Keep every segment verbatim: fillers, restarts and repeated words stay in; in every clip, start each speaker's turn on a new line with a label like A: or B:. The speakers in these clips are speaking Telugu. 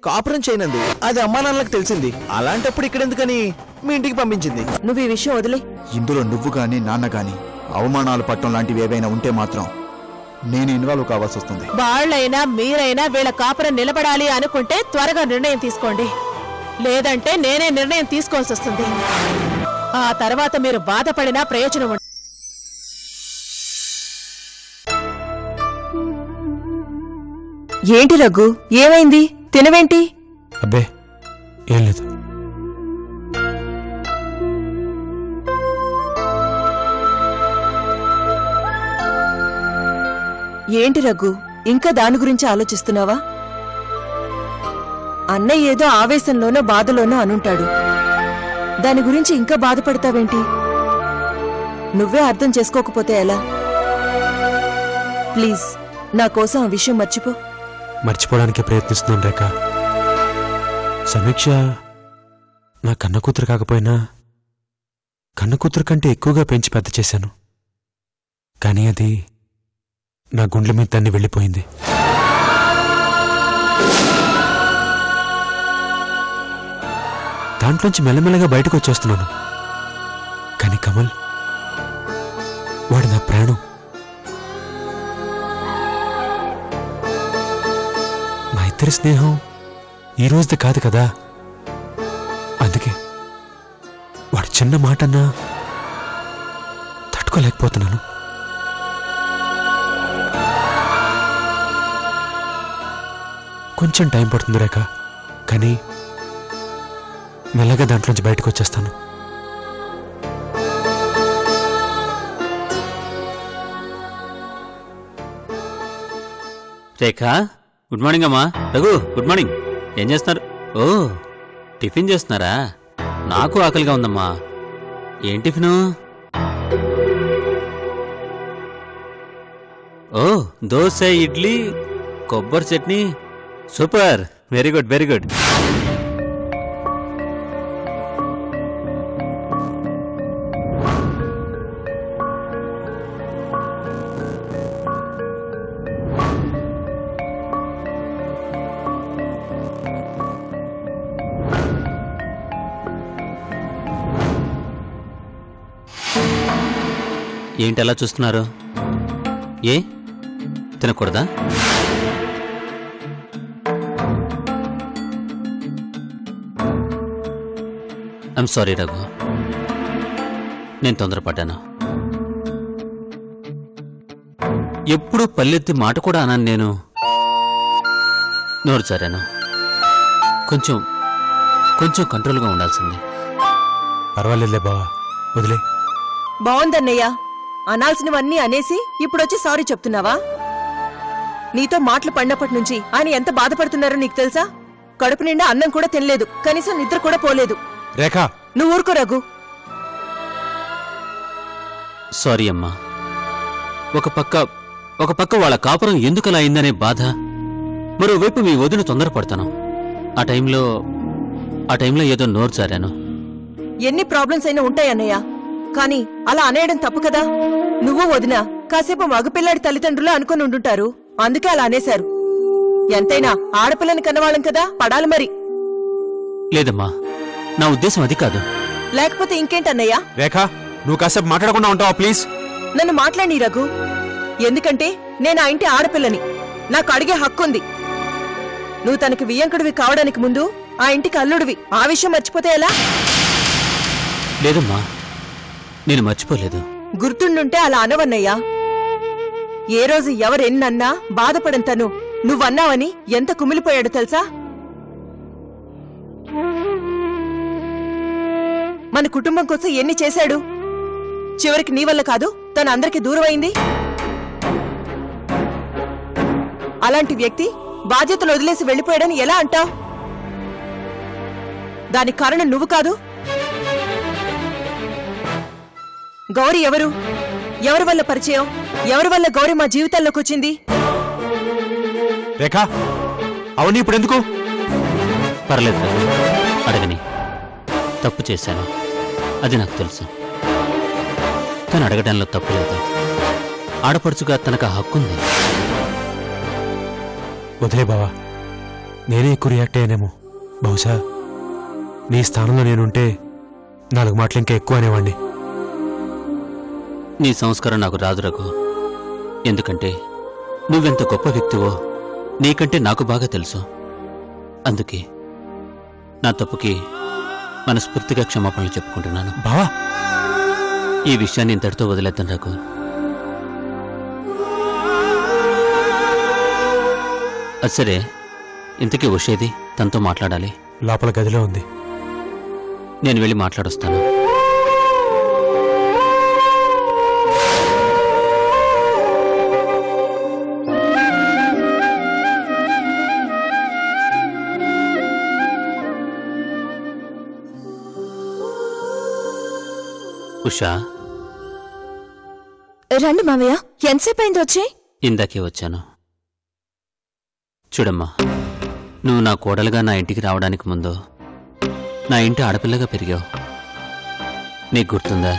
A: కాపురం చేయనంది. అది అమ్మా నాన్నలకు తెలిసింది. అలాంటప్పుడు ఇక్కడెందుకని మీ ఇంటికి పంపించింది.
B: నువ్వు ఈ విషయం వదిలే.
C: ఇందులో నువ్వు గాని నాన్న గాని అవమానాలు పట్టడం లాంటివి ఏవైనా ఉంటే మాత్రం నేను ఇన్వాల్వ్ కావాల్సి వస్తుంది.
B: వాళ్ళైనా మీరైనా వీళ్ళ కాపురం నిలబడాలి అనుకుంటే త్వరగా నిర్ణయం తీసుకోండి. లేదంటే నేనే నిర్ణయం తీసుకోవాల్సి వస్తుంది. ఆ తర్వాత మీరు బాధపడినా ప్రయోజనం ఉండదు. ఏంటి రఘు, ఏమైంది? తినవేంటి?
D: అబ్బే ఏం లేదు.
B: ఏంటి రఘు, ఇంకా దాని గురించి ఆలోచిస్తున్నావా? అన్నయ్య ఏదో ఆవేశంలోనో బాధలోనో అనుంటాడు. దాని గురించి ఇంకా బాధపడతావేంటి? నువ్వే అర్థం చేసుకోకపోతే ఎలా? ప్లీజ్ నా కోసం ఆ విషయం మర్చిపో.
D: మర్చిపోవడానికి ప్రయత్నిస్తున్నాను రేఖ. సమీక్ష నా కన్న కూతురు కాకపోయినా కన్న కూతురు కంటే ఎక్కువగా పెంచి పెద్ద చేశాను. కానీ అది నా గుండెల మీద తన్ని వెళ్ళిపోయింది. దాంట్లోంచి మెల్లమెల్లగా బయటకు వచ్చేస్తున్నాను. కానీ కమల్ వాడు నా ప్రాణం. మా ఇద్దరి స్నేహం ఈ రోజుది కాదు కదా. అందుకే వాడు చిన్న మాటన్నా తట్టుకోలేకపోతున్నాను. కొంచెం టైం పడుతుంది రేఖ, కానీ మెల్లగా దాంట్లోంచి బయటకు వచ్చేస్తాను.
E: రేఖ, గుడ్ మార్నింగ్ అమ్మా. Raghu, good morning. ఏం చేస్తున్నారు? ఓ, టిఫిన్ చేస్తున్నారా? నాకు ఆకలిగా ఉందమ్మా. ఏం టిఫిను? ఓ, దోశ, ఇడ్లీ, కొబ్బరి chutney. Super, very good very good. ఏంటి అలా చూస్తున్నారు? ఏ తినకూడదా? ఐఎమ్ సారీ రఘు, నేను తొందరపడ్డాను. ఎప్పుడు పల్లెత్తి మాట కూడా అన్నాను. నేను నోరు చారాను. కొంచెం కొంచెం కంట్రోల్గా ఉండాల్సింది.
D: పర్వాలేదులే బావా, వదిలే.
B: బావుందన్నయ్య, అనాల్సినవన్నీ అనేసి ఇప్పుడొచ్చి సారీ చెప్తున్నావా? నీతో మాటలు పడినప్పటి నుంచి ఆయన ఎంత బాధపడుతున్నారో నీకు తెలుసా? కడుపు నిండా అన్నం కూడా తినలేదు, కనీసం నిద్ర కూడా పోలేదు.
D: రేఖ,
B: నువ్వు ఊరుకో రఘు.
E: సారీ అమ్మా. ఒక పక్క ఒక పక్క వాళ్ళ కాపురం ఎందుకలా అయిందనే బాధ, మరోవైపు మీ వదిన తొందరపడతాను. ఆ టైంలో ఆ టైంలో ఏదో నోరు జారాను.
B: ఎన్ని ప్రాబ్లమ్స్ అయినా ఉంటాయన్నయ్య, కానీ అలా అనేయడం తప్పు కదా. నువ్వు వదిన కాసేపు మగపిల్లాడి తల్లిదండ్రులు అనుకుని ఉండుంటారు, అందుకే అలా అనేశారు. ఎంతైనా ఆడపిల్లని కన్నవాళ్ళం కదా, పడాలి మరి.
E: లేదమ్మా, నా ఉద్దేశం అది కాదు.
B: లేకపోతే ఇంకేంటన్నయ్యా?
D: రేఖ, నువ్వు కాసేపు మాట్లాడకుండా ఉంటావా ప్లీజ్?
B: నన్ను మాట్లాడి రఘు. ఎందుకంటే నేను ఆ ఇంటి ఆడపిల్లని, నాకు అడిగే హక్కుంది. నువ్వు తనకి వియ్యంకుడివి కావడానికి ముందు ఆ ఇంటికి అల్లుడివి. ఆ విషయం మర్చిపోతే ఎలా?
E: లేదమ్మా, నేను మర్చిపోలేదు.
B: గుర్తుండుంటే అలా అనవన్నయ్యా. ఏ రోజు ఎవరెన్నన్నా బాధపడని తను నువ్వన్నావని ఎంత కుమిలిపోయాడు తెలుసా? మన కుటుంబం కోసం ఎన్ని చేశాడు. చివరికి నీ వల్ల కాదు, తను అందరికి దూరమైంది. అలాంటి వ్యక్తి బాధ్యతలు వదిలేసి వెళ్లిపోయాడని ఎలా అంటావు? దానికి కారణం నువ్వు కాదు. గౌరీ ఎవరు? ఎవరి వల్ల పరిచయం? ఎవరి వల్ల గౌరీ మా జీవితాల్లోకి వచ్చింది?
D: రేఖ, అవన్నీ ఇప్పుడు ఎందుకు?
E: పర్లేదు రఘు, అడగని. తప్పు చేశాను, అది నాకు తెలుసు. తను అడగడంలో తప్పు లేదు. ఆడపడుచుగా తనకు హక్కుంది.
D: వదిలే బావా, నేనే ఎక్కువ రియాక్ట్ అయ్యానేమో. బహుశా నీ స్థానంలో నేనుంటే నాలుగు మాటలు ఇంకా ఎక్కువ అనేవాడిని.
E: నీ సంస్కారం నాకు రాదు రఘు. ఎందుకంటే నువ్వెంత గొప్ప వ్యక్తివో నీకంటే నాకు బాగా తెలుసు. అందుకే నా తప్పుకి మనస్ఫూర్తిగా క్షమాపణలు చెప్పుకుంటున్నాను.
D: బావా,
E: ఈ విషయాన్ని ఇంతటితో వదిలేద్దాం రఘు. అది సరే, ఇంతకీ ఉషేది? తనతో మాట్లాడాలి.
D: లోపల గదిలో ఉంది.
E: నేను వెళ్ళి మాట్లాడొస్తాను. ఉషా,
F: రండి మావయ్య. ఎంతసేపు అయింది వచ్చి?
E: ఇందాకే వచ్చాను. చూడమ్మా, నువ్వు నా కోడలుగా నా ఇంటికి రావడానికి ముందు నా ఇంటి ఆడపిల్లగా పెరిగావు. నీకు గుర్తుందా?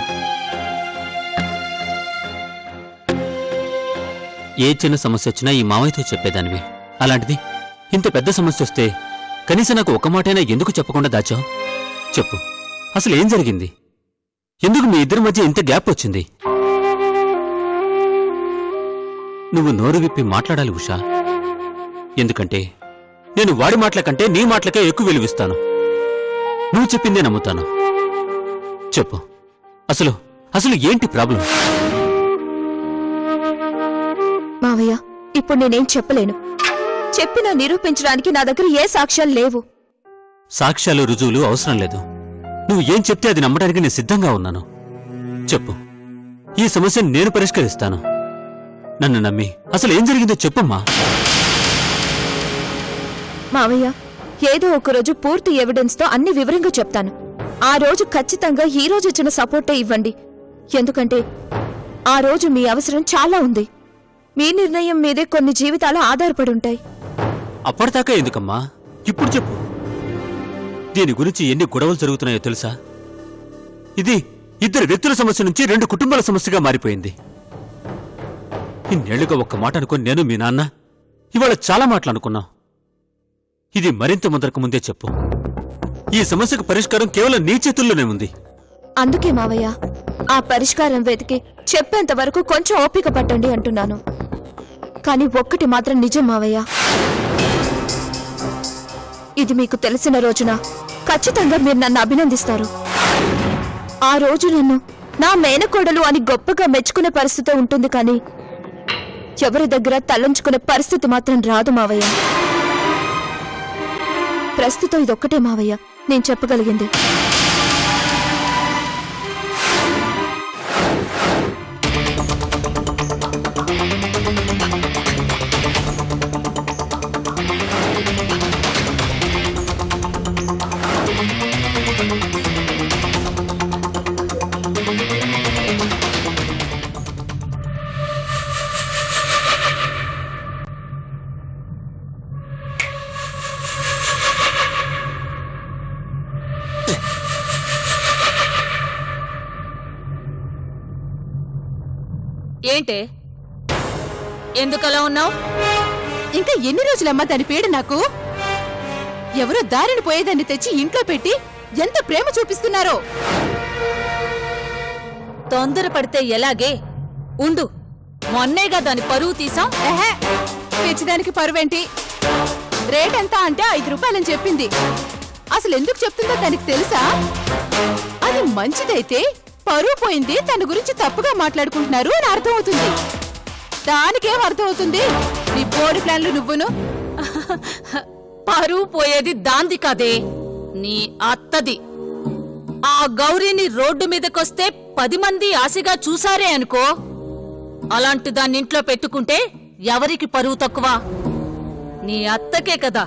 E: ఏ చిన్న సమస్య వచ్చినా ఈ మావయ్యతో చెప్పేదానివి. అలాంటిది ఇంత పెద్ద సమస్య వస్తే కనీసం నాకు ఒక్క మాటైనా ఎందుకు చెప్పకుండా దాచావు? చెప్పు, అసలు ఏం జరిగింది? ఎందుకు మీ ఇద్దరి మధ్య ఇంత గ్యాప్ వచ్చింది? నువ్వు నోరు విప్పి మాట్లాడాలి ఉషా. ఎందుకంటే నేను వాడి మాటల కంటే నీ మాటలకే ఎక్కువ విలువిస్తాను. నువ్వు చెప్పిందే నమ్ముతాను. చెప్పు, అసలు అసలు ఏంటి ప్రాబ్లం?
F: మావయ్య, ఇప్పుడు నేనేం చెప్పలేను. చెప్పినా నిరూపించడానికి నా దగ్గర ఏ సాక్ష్యాలు లేవు.
E: సాక్ష్యాలు రుజువులు అవసరం లేదు. నువ్వు ఏం చెప్తే అది నమ్మడానికి నేను సిద్ధంగా ఉన్నాను. చెప్పు, ఈ సమస్యను నేను పరిష్కరిస్తాను. నన్ను నమ్మి అసలు ఏం జరిగిందో చెప్పమ్మా.
F: మావయ్య, ఏదో ఒకరోజు పూర్తి ఎవిడెన్స్ తో అన్ని వివరంగా చెప్తాను. ఆ రోజు ఖచ్చితంగా ఈ రోజు ఇచ్చిన సపోర్టే ఇవ్వండి. ఎందుకంటే ఆ రోజు మీ అవసరం చాలా ఉంది. మీ నిర్ణయం మీదే కొన్ని జీవితాలు ఆధారపడి ఉంటాయి.
E: అప్పటిదాకా ఎందుకమ్మా, ఇప్పుడు చెప్పు. దీని గురించి ఎన్ని గొడవలు జరుగుతున్నాయో తెలుసా? ఇది ఇద్దరు వ్యక్తుల సమస్య నుంచి రెండు కుటుంబాల సమస్యగా మారిపోయింది. ఇన్నేళ్లుగా ఒక్క మాట అనుకుని నేను మీ నాన్న ఇవాళ చాలా మాటలు అనుకున్నాం. ఇది మరింత ముందరకు ముందే చెప్పు. ఈ సమస్యకు పరిష్కారం కేవలం నీ చేతుల్లోనే ఉంది.
F: అందుకే మావయ్య, ఆ పరిష్కారం వెతికి చెప్పేంత వరకు కొంచెం ఓపిక పట్టండి అంటున్నాను. కానీ ఒక్కటి మాత్రం నిజం మావయ్య, ఇది మీకు తెలిసిన రోజున ఖచ్చితంగా మీరు నన్ను అభినందిస్తారు. ఆ రోజు నన్ను నా మేనకోడలు అని గొప్పగా మెచ్చుకునే పరిస్థితి ఉంటుంది, కానీ ఎవరి దగ్గర తలంచుకునే పరిస్థితి మాత్రం రాదు మావయ్య. ప్రస్తుతం ఇదొక్కటే మావయ్య నేను చెప్పగలిగింది.
G: ఏంటే, ఎందుకలా ఉన్నావు?
B: ఇంకా ఎన్ని రోజులమ్మా దాని పీడ నాకు? ఎవరో దారిని పోయేదాన్ని తెచ్చి ఇంట్లో పెట్టి ఎంత ప్రేమ చూపిస్తున్నారో.
G: తొందరపడితే ఎలాగే? ఉండు, మొన్నేగా దాని పరువు తీసాం.
B: తెచ్చిదానికి పరువేంటి? రేట్ ఎంత అంటే ఐదు రూపాయలని చెప్పింది. అసలు ఎందుకు చెప్తుందో దానికి తెలుసా? అది మంచిదైతే పరువు పోయింది, తన గురించి తప్పుగా మాట్లాడుకుంటున్నారు అని అర్థమవుతుంది. దానికేం అర్థమవుతుంది? నీ బోర్డు ప్లాన్లు నువ్వును.
G: పరువు పోయేది దాంది కాదే, నీ అత్తది. ఆ గౌరీని రోడ్డు మీదకొస్తే పది మంది ఆశగా చూసారే అనుకో, అలాంటి దాన్ని ఇంట్లో పెట్టుకుంటే ఎవరికి పరువు తక్కువ? నీ అత్తకే కదా.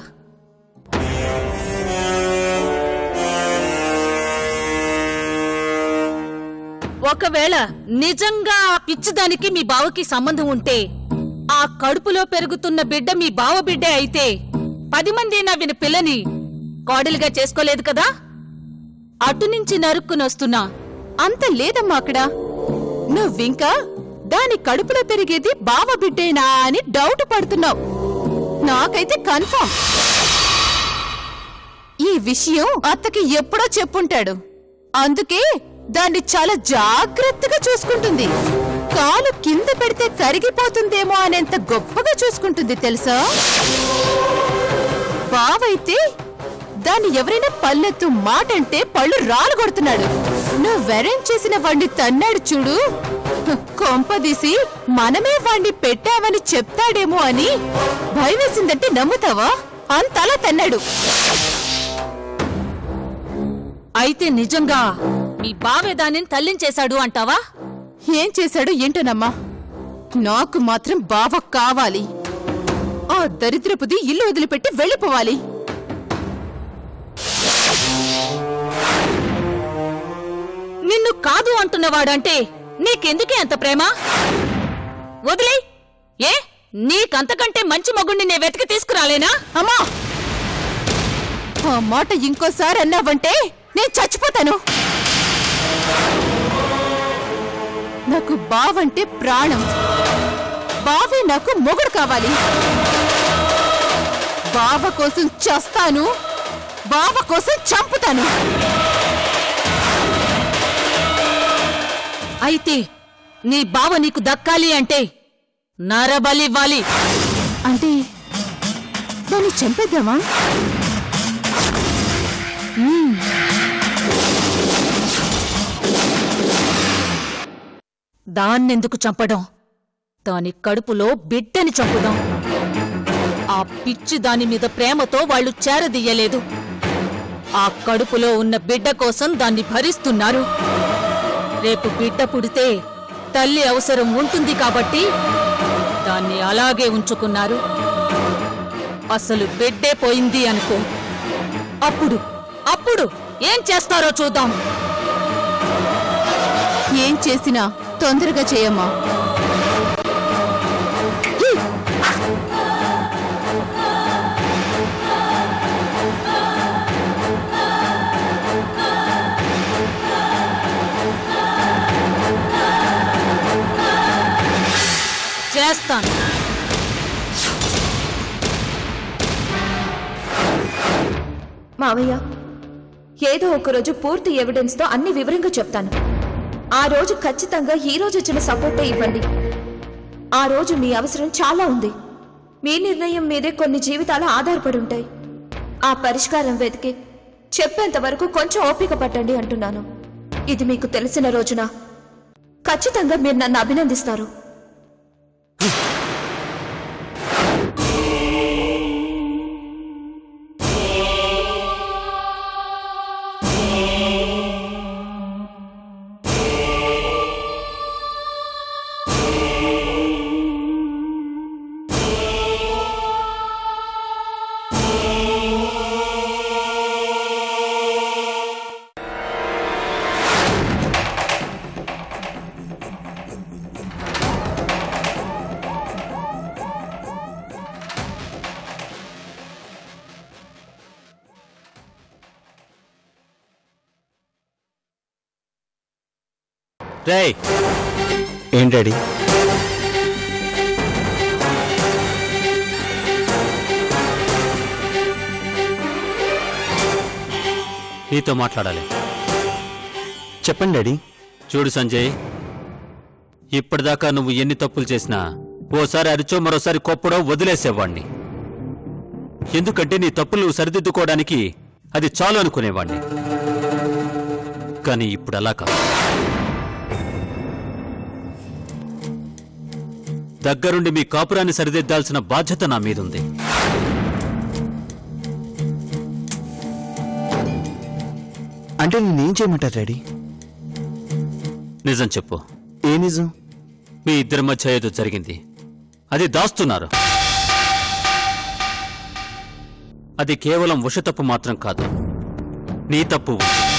G: ఒకవేళ నిజంగా ఆ పిచ్చిదానికి మీ బావకి సంబంధం ఉంటే, ఆ కడుపులో పెరుగుతున్న బిడ్డ మీ బావ బిడ్డే అయితే పది మంది నవ్విన పిల్లని కోడలిగా చేసుకోలేదు కదా. అటునుంచి నరుక్కునొస్తున్నా.
B: అంత లేదమ్మా అక్కడ. నువ్వింకా దాని కడుపులో పెరిగేది బావ బిడ్డేనా అని డౌట్ పడుతున్నావు. నాకైతే కన్ఫర్మ్.
H: విషయం అత్తకి ఎప్పుడో చెప్పుంటాడు. అందుకే దాన్ని చాలా జాగ్రత్తగా చూసుకుంటుంది. కాలు కింద పెడితే కరిగిపోతుందేమో అనేంత గొప్పగా చూసుకుంటుంది తెలుసా. బావైతే దాన్ని ఎవరైనా పల్లెత్తు మాటంటే పళ్ళు రాలు కొడుతున్నాడు. నువ్వు వెరం చేసిన వాణ్ణి తన్నాడు చూడు, కొంపదీసి మనమే వాణ్ణి పెట్టామని చెప్తాడేమో అని భయమేసిందంటే నమ్ముతావా? అంతలా తన్నాడు.
G: అయితే నిజంగా మీ బావే దానిని తల్లించేశాడు అంటావా?
H: ఏం చేశాడో ఏంటోనమ్మా, నాకు మాత్రం బావ కావాలి. ఆ దరిద్రపుది ఇల్లు వదిలిపెట్టి వెళ్ళిపోవాలి.
G: నిన్ను కాదు అంటున్నవాడంటే నీకెందుకే అంత ప్రేమ? వదిలే. ఏ నీకంతకంటే మంచి మగుణ్ణి నే వెతికి తీసుకురాలేనా?
H: అమ్మా, ఆ మాట ఇంకోసారి అన్నావంటే నేను చచ్చిపోతాను. నాకు బావంటే ప్రాణం. బావే నాకు మొగుడు కావాలి. బావ కోసం చస్తాను, బావ కోసం చంపుతాను.
G: అయితే నీ బావ నీకు దక్కాలి అంటే నరబలివ్వాలి.
H: అంటే దాన్ని చంపేద్దామా?
G: దాన్నెందుకు చంపడం? దాని కడుపులో బిడ్డని చంపుదాం. ఆ పిచ్చి దాని మీద ప్రేమతో వాళ్ళు చేరదీయలేదు. ఆ కడుపులో ఉన్న బిడ్డ కోసం దాన్ని భరిస్తున్నారు. రేపు బిడ్డ పుడితే తల్లి అవసరం ఉంటుంది కాబట్టి దాన్ని అలాగే ఉంచుకున్నారు. అసలు బిడ్డే పోయింది అనుకో, అప్పుడు అప్పుడు ఏం చేస్తారో చూద్దాం.
H: ఏం చేసినా తొందరగా చేయమ్మా.
G: చేస్తాను.
F: మావయ్య, ఏదో ఒకరోజు పూర్తి ఎవిడెన్స్ తో అన్ని వివరంగా చెప్తాను. ఆ రోజు ఖచ్చితంగా ఈ రోజు ఇచ్చిన సపోర్టే ఇవ్వండి. ఆ రోజు మీ అవసరం చాలా ఉంది. మీ నిర్ణయం మీదే కొన్ని జీవితాలు ఆధారపడి ఉంటాయి. ఆ పరిష్కారం వెతికి చెప్పేంత వరకు కొంచెం ఓపిక పట్టండి అంటున్నాను. ఇది మీకు తెలిసిన రోజున ఖచ్చితంగా మీరు నన్ను అభినందిస్తారు.
E: రేయ్,
A: ఏంటి డాడీ?
E: నీతో మాట్లాడాలి.
A: చెప్పండి డాడీ.
E: చూడు సంజయ్, ఇప్పటిదాకా నువ్వు ఎన్ని తప్పులు చేసినా ఓసారి అరిచో మరోసారి కొప్పడో వదిలేసేవాణ్ణి. ఎందుకంటే నీ తప్పులు నువ్వు సరిదిద్దుకోవడానికి అది చాలు అనుకునేవాణ్ణి. కానీ ఇప్పుడు అలా కాదు. దగ్గరుండి మీ కాపురాన్ని సరిదిద్దాల్సిన బాధ్యత నా మీదుంది.
A: అంటే నేనేం చేయమంటారు డాడీ?
E: నిజం చెప్పు.
A: ఏ నిజం?
E: మీ ఇద్దరి మధ్య ఏదో జరిగింది, అది దాస్తున్నారు. అది కేవలం ఉష తప్పు మాత్రం కాదు, నీ తప్పు.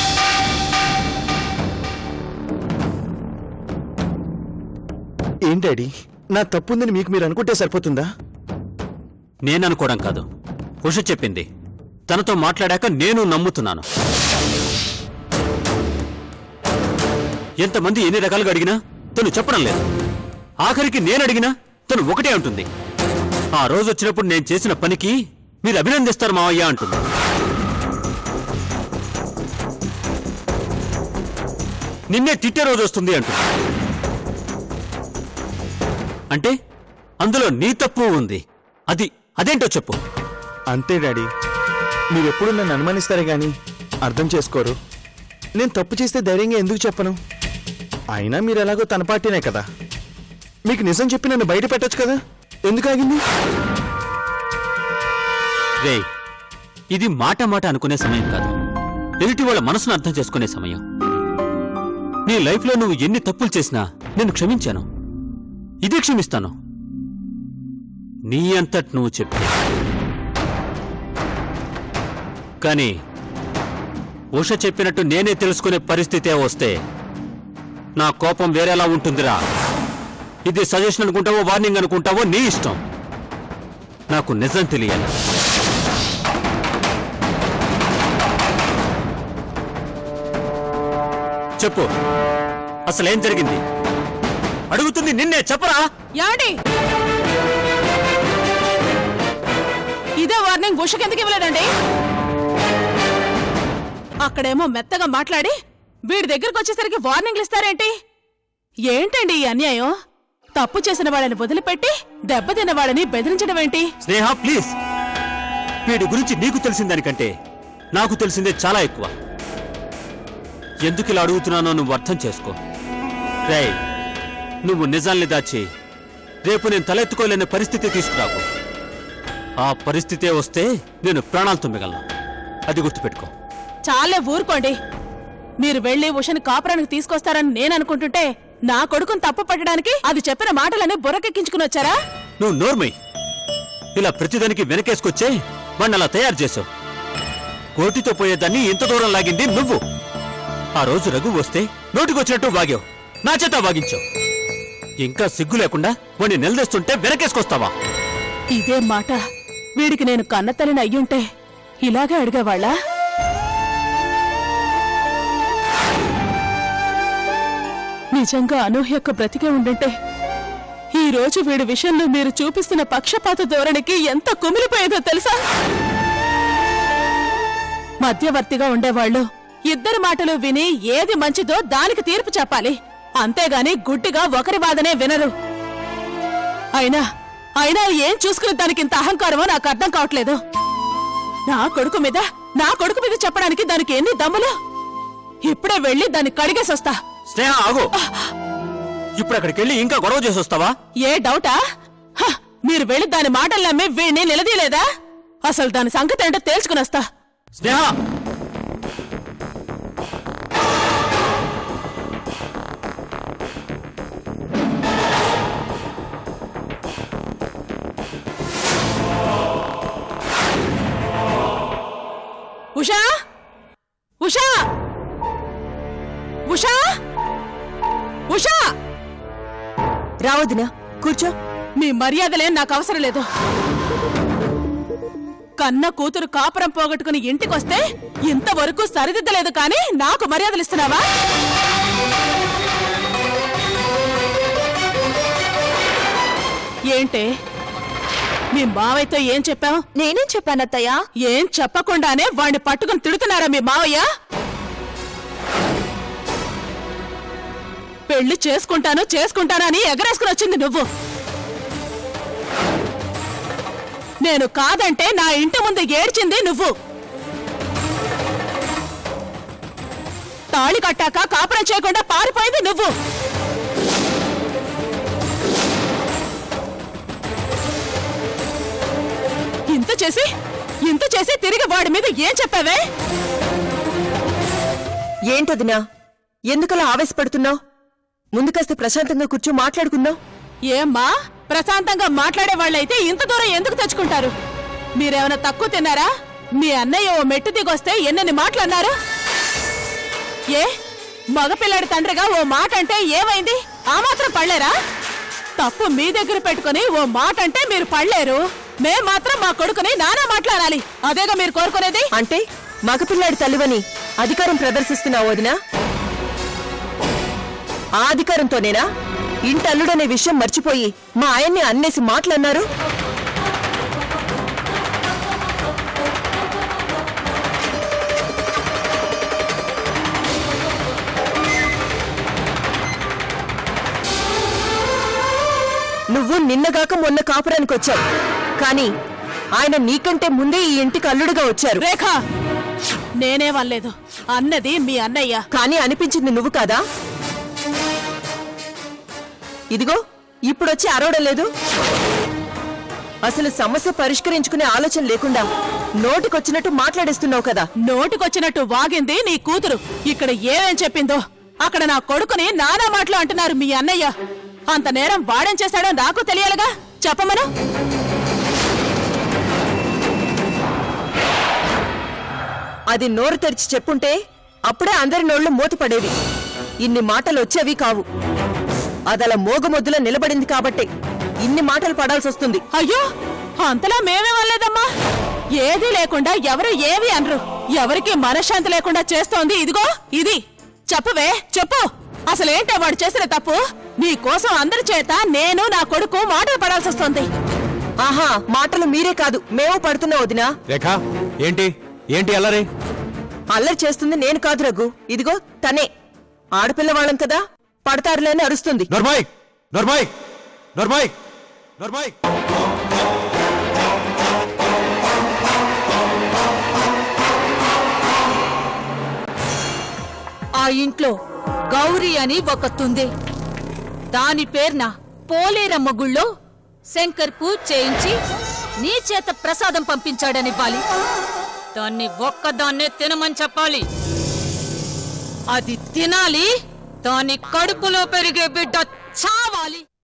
A: ఏంటి డాడీ, నా తప్పుందని మీకు మీరు అనుకుంటే సరిపోతుందా?
E: నేననుకోవడం కాదు, ఉష చెప్పింది. తనతో మాట్లాడాక నేను నమ్ముతున్నాను. ఎంతమంది ఎన్ని రకాలుగా అడిగినా తను చెప్పడం లేదు. ఆఖరికి నేను అడిగినా తను ఒకటే అంటుంది, ఆ రోజు వచ్చినప్పుడు నేను చేసిన పనికి మీరు అభినందిస్తారు మావయ్య అంటుంది. నిన్నే తిట్టే రోజు వస్తుంది అంటున్నా. అంటే అందులో నీ తప్పు ఉంది. అది అదేంటో చెప్పు.
A: అంతే డాడీ, మీరెప్పుడు నన్ను అనుమానిస్తారే గాని అర్థం చేసుకోరు. నేను తప్పు చేస్తే ధైర్యంగా ఎందుకు చెప్పను? అయినా మీరు ఎలాగో తన పార్టీనే కదా, మీకు నిజం చెప్పి నన్ను బయట పెట్టొచ్చు కదా, ఎందుకు ఆగింది?
E: రే, ఇది మాట మాట అనుకునే సమయం కాదు, ఎదుటి వాళ్ళ మనసును అర్థం చేసుకునే సమయం. నీ లైఫ్లో నువ్వు ఎన్ని తప్పులు చేసినా నేను క్షమించాను, ఇదే క్షమిస్తాను. నీ అంతట్ నువ్వు చెప్పు. కానీ ఉష చెప్పినట్టు నేనే తెలుసుకునే పరిస్థితే వస్తే నా కోపం వేరేలా ఉంటుందిరా. ఇది సజెషన్ అనుకుంటావో వార్నింగ్ అనుకుంటావో నీ ఇష్టం. నాకు నిజం తెలియాలి. చెప్పు, అసలేం జరిగింది? అడుగుతుంది నిన్నే, చెప్పరా.
G: యాండి ఇదే వార్నింగ్ ఉషకెందుకు ఇవ్వలేదండి? అక్కడేమో మెత్తగా మాట్లాడి వీడి దగ్గరకు వచ్చేసరికి వార్నింగ్లు ఇస్తారేంటి? ఏంటండి ఈ అన్యాయం? తప్పు చేసిన వాళ్ళని వదిలిపెట్టి దెబ్బతిన్న వాళ్ళని బెదిరించడం ఏంటి?
E: స్నేహ ప్లీజ్, వీడి గురించి నీకు తెలిసిన దానికంటే నాకు తెలిసిందే చాలా ఎక్కువ. ఎందుకు ఇలా అడుగుతున్నానో నువ్వు అర్థం చేసుకో. రే, నువ్వు నిజాల్ని దాచి రేపు నేను తలెత్తుకోలేని పరిస్థితి తీసుకురాకు. ఆ పరిస్థితే వస్తే నేను ప్రాణాలతో మిగలను, అది గుర్తుపెట్టుకో.
G: చాలే ఊరుకోండి. మీరు వెళ్లి ఉషని కాపురానికి తీసుకొస్తారని నేను అనుకుంటుంటే నా కొడుకుని తప్పు పట్టడానికి అది చెప్పిన మాటలని బుర్రకెక్కించుకుని వచ్చారా?
E: నువ్వు నోర్మై. ఇలా ప్రతిదానికి వెనకేసుకొచ్చే వాణ్ణి అలా తయారు చేసావు. కోటితో పోయేదాన్ని ఇంత దూరం లాగింది నువ్వు. ఆ రోజు రఘు వస్తే నోటికొచ్చినట్టు వాగావు, నా చేత వాగించావు. ఇంకా సిగ్గు లేకుండా వాణ్ణి నిలదీస్తుంటే వెనకేసుకొస్తావా?
G: ఇదే మాట వీడికి నేను కన్నతల్లిని అయ్యుంటే ఇలాగే అడిగేవాళ్ళా? నిజంగా అనూహ్యక్క బ్రతికే ఉండుంటే ఈ రోజు వీడి విషయంలో మీరు చూపిస్తున్న పక్షపాత ధోరణికి ఎంత కుమిలిపోయేదో తెలుసా? మధ్యవర్తిగా ఉండేవాళ్ళు ఇద్దరి మాటలు విని ఏది మంచిదో దానికి తీర్పు చెప్పాలి, అంతేగాని గుడ్డిగా ఒకరి వాదనే వినరు. అయినా అయినా ఏం చూసుకునే దానికి ఇంత అహంకారమో నాకు అర్థం కావట్లేదు. నా కొడుకు మీద నా కొడుకు మీద చెప్పడానికి దానికి ఎన్ని దమ్ములు? ఇప్పుడే వెళ్ళి దాన్ని కడిగేసొస్తా.
E: స్నేహ ఆగు. ఇప్పుడు అక్కడికి వెళ్ళి ఇంకా గొడవ చేసి వస్తావా?
G: ఏ డౌటా? మీరు వెళ్ళి దాని మాటలు నమ్మి వీడిని నిలదీయలేదా? అసలు దాని సంగతి ఏంటో తేల్చుకుని వస్తా.
E: స్నేహ,
G: ఉషా ఉషా ఉషా ఉషా
B: రావద్దునా, కూర్చో.
G: మీ మర్యాదలేం నాకు అవసరం లేదు. కన్న కూతురు కాపురం పోగొట్టుకుని ఇంటికొస్తే ఇంతవరకు సరిదిద్దలేదు కానీ నాకు మర్యాదలు ఇస్తున్నావా? ఏంటే మీ మావయ్యతో ఏం చెప్పావు?
F: నేనేం చెప్పానత్తయ్యా?
G: ఏం చెప్పకుండానే వాణ్ణి పట్టుకుని తిడుతున్నారా మీ మావయ్య? పెళ్లి చేసుకుంటాను చేసుకుంటానని ఎగరేసుకుని వచ్చింది నువ్వు. నేను కాదంటే నా ఇంటి ముందు ఏడ్చింది నువ్వు. తాళి కట్టాక కాపురం చేయకుండా పారిపోయింది నువ్వు. ఇంత చేసి ఇంత చేసి తిరిగి వాడి మీద ఏం చెప్పావే?
B: ఏంటదినా, ఎందుకలా ఆవేశపడుతున్నావు? ముందు కాస్త ప్రశాంతంగా కూర్చో మాట్లాడుకుందాం.
G: ఏమ్మా, ప్రశాంతంగా మాట్లాడే వాళ్ళైతే ఇంత దూరం ఎందుకు తెచ్చుకుంటారు? మీరేమైనా తక్కువ తిన్నారా? మీ అన్నయ్య ఓ మెట్టు దిగొస్తే ఎన్నెన్ని మాటలన్నారు? ఏ మగపిల్లాడి తండ్రిగా ఓ మాట అంటే ఏమైంది? ఆ మాత్రం పడలేరా? తప్పు మీ దగ్గర పెట్టుకుని ఓ మాట అంటే మీరు పడలేరు. మేం మాత్రం మా కొడుకుని నానా మాట్లాడాలి, అదేగా మీరు కోరుకునేది?
B: అంటే మగపిల్లాడి తల్లివని అధికారం ప్రదర్శిస్తున్నావు వదినా? ఆ అధికారంతోనేనా ఇంటి అల్లుడనే విషయం మర్చిపోయి మా ఆయన్ని అన్నేసి మాటలన్నారు? నువ్వు నిన్నగాక మొన్న కాపురానికి వచ్చావు కానీ ఆయన నీకంటే ముందే ఈ ఇంటికి అల్లుడుగా వచ్చారు.
H: రేఖ, నేనే వల్లేదు, అన్నది మీ అన్నయ్య.
B: కానీ అనిపించింది నువ్వు కాదా? ఇదిగో ఇప్పుడొచ్చి అరవడం లేదు. అసలు సమస్య పరిష్కరించుకునే ఆలోచన లేకుండా నోటికొచ్చినట్టు మాట్లాడేస్తున్నావు కదా.
H: నోటికొచ్చినట్టు వాగింది నీ కూతురు. ఇక్కడ ఏమేం చెప్పిందో అక్కడ నా కొడుకుని నానా మాటలు అంటున్నారు మీ అన్నయ్య. అంత నేరం వాడేం చేశాడో నాకు తెలియాలిగా, చెప్పమను.
B: అది నోరు తెరిచి చెప్పుంటే అప్పుడే అందరి నోళ్లు మూతపడేవి. ఇన్ని మాటలు వచ్చేవి కావు. అదలా మోగమొద్దులా నిలబడింది కాబట్టే ఇన్ని మాటలు పడాల్సి వస్తుంది.
H: అయ్యో, అంతలా మేమే వల్లేదమ్మా. ఏదీ లేకుండా ఎవరు ఏవి అనరు. ఎవరికి మనశ్శాంతి లేకుండా చేస్తోంది ఇదిగో ఇది. చెప్పవే, చెప్పు, అసలేంటే వాడు చేసిన తప్పు? నీ కోసం అందరి చేత నేను నా కొడుకు మాటలు పడాల్సి వస్తుంది.
B: ఆహా, మాటలు మీరే కాదు మేము పడుతున్నా వదినా.
D: రేఖ, ఏంటి ఏంటి అల్లరి?
B: అల్లరి చేస్తుంది నేను కాదు రఘు, ఇదిగో తనే. ఆడపిల్ల వాళ్ళం కదా, పడతారులే అని అరుస్తుంది.
D: నర్మాయ్ నర్మాయ్ నర్మాయ్ నర్మాయ్
G: ఆ ఇంట్లో గౌరీ అని ఒకతుంది. దాని పేర్న పోలేరమ్మ గుళ్ళో శంకర్ పూజ చేయించి నీ చేత ప్రసాదం పంపించాడనివ్వాలి. దాన్ని ఒక్కదాన్నే తినమని చెప్పాలి. అది తినాలి, దాని కడుపులో పెరిగే బిడ్డ చావాలి.